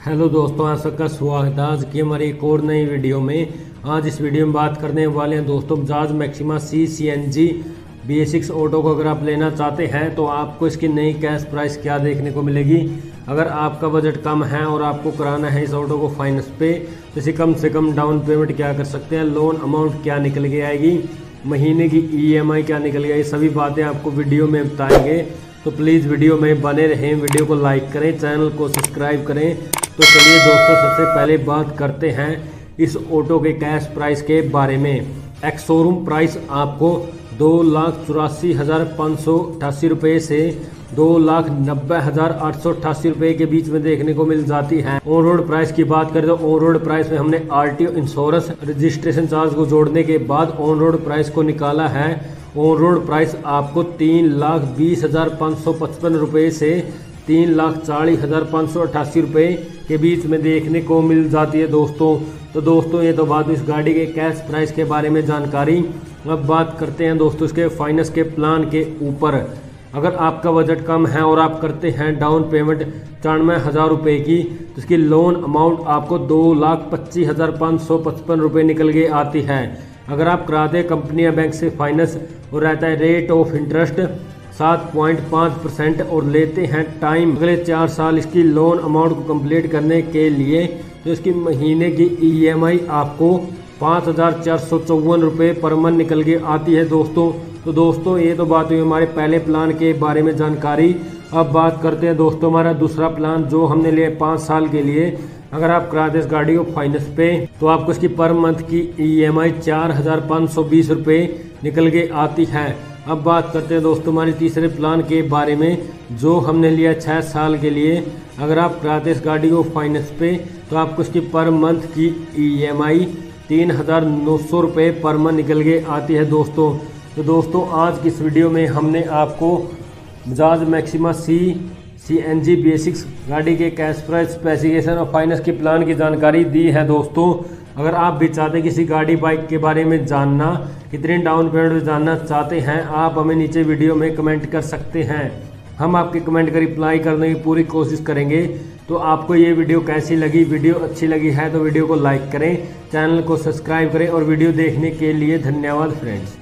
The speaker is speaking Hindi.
हेलो दोस्तों, आप सबका स्वागत है आज की हमारी एक और नई वीडियो में। आज इस वीडियो में बात करने वाले हैं दोस्तों Bajaj maxima CNG BS6 auto को अगर आप लेना चाहते हैं तो आपको इसकी नई कैश प्राइस क्या देखने को मिलेगी। अगर आपका बजट कम है और आपको कराना है इस ऑटो को फाइनेंस पे तो इसे कम से कम डाउन पेमेंट क्या कर सकते हैं, लोन अमाउंट क्या निकल के आएगी, महीने की EMI क्या निकल गई, ये सभी बातें आपको वीडियो में बताएंगे। तो प्लीज़ वीडियो में बने रहें, वीडियो को लाइक करें, चैनल को सब्सक्राइब करें। तो चलिए दोस्तों, सबसे पहले बात करते हैं इस ऑटो के कैश प्राइस के बारे में। एक्स शोरूम प्राइस आपको 2,84,588 रुपये से 2,90,888 रुपये के बीच में देखने को मिल जाती है। ऑन रोड प्राइस की बात करें तो ऑन रोड प्राइस में हमने RTO इंश्योरेंस रजिस्ट्रेशन चार्ज को जोड़ने के बाद ऑन रोड प्राइस को निकाला है। ऑन रोड प्राइस आपको 3,20,555 रुपये से 3,40,588 रुपये के बीच में देखने को मिल जाती है दोस्तों। तो दोस्तों ये तो बात इस गाड़ी के कैश प्राइस के बारे में जानकारी। अब बात करते हैं दोस्तों इसके फाइनेंस के प्लान के ऊपर। अगर आपका बजट कम है और आप करते हैं डाउन पेमेंट 94,000 रुपये की तो इसकी लोन अमाउंट आपको 2,25,555 रुपये निकल के आती है। अगर आप कराते हैं कंपनी या बैंक से फाइनेंस और रहता है रेट ऑफ इंटरेस्ट 7.5% और लेते हैं टाइम अगले 4 साल इसकी लोन अमाउंट को कंप्लीट करने के लिए, तो इसकी महीने की EMI आपको 5,454 रुपये पर मंथ निकल के आती है दोस्तों। तो दोस्तों ये तो बात हुई हमारे पहले प्लान के बारे में जानकारी। अब बात करते हैं दोस्तों हमारा दूसरा प्लान जो हमने लिया 5 साल के लिए। अगर आप कराते इस गाड़ी को फाइनेंस पे तो आपको इसकी पर मंथ की EMI 4,520 रुपये निकल के आती है। अब बात करते हैं दोस्तों हमारे तीसरे प्लान के बारे में जो हमने लिया 6 साल के लिए। अगर आप कराते इस गाड़ी को फाइनेंस पे तो आपको इसकी पर मंथ की EMI 3,900 रुपये पर मंथ निकल के आती है दोस्तों। तो दोस्तों आज की इस वीडियो में हमने आपको बजाज मैक्सिमा CNG BS6 गाड़ी के कैश प्राइस, स्पेसिफिकेशन और फाइनेंस की प्लान की जानकारी दी है दोस्तों। अगर आप भी चाहते हैं किसी गाड़ी बाइक के बारे में जानना, कितने डाउन पेमेंट जानना चाहते हैं, आप हमें नीचे वीडियो में कमेंट कर सकते हैं। हम आपके कमेंट का रिप्लाई करने की पूरी कोशिश करेंगे। तो आपको ये वीडियो कैसी लगी? वीडियो अच्छी लगी है तो वीडियो को लाइक करें, चैनल को सब्सक्राइब करें और वीडियो देखने के लिए धन्यवाद फ्रेंड्स।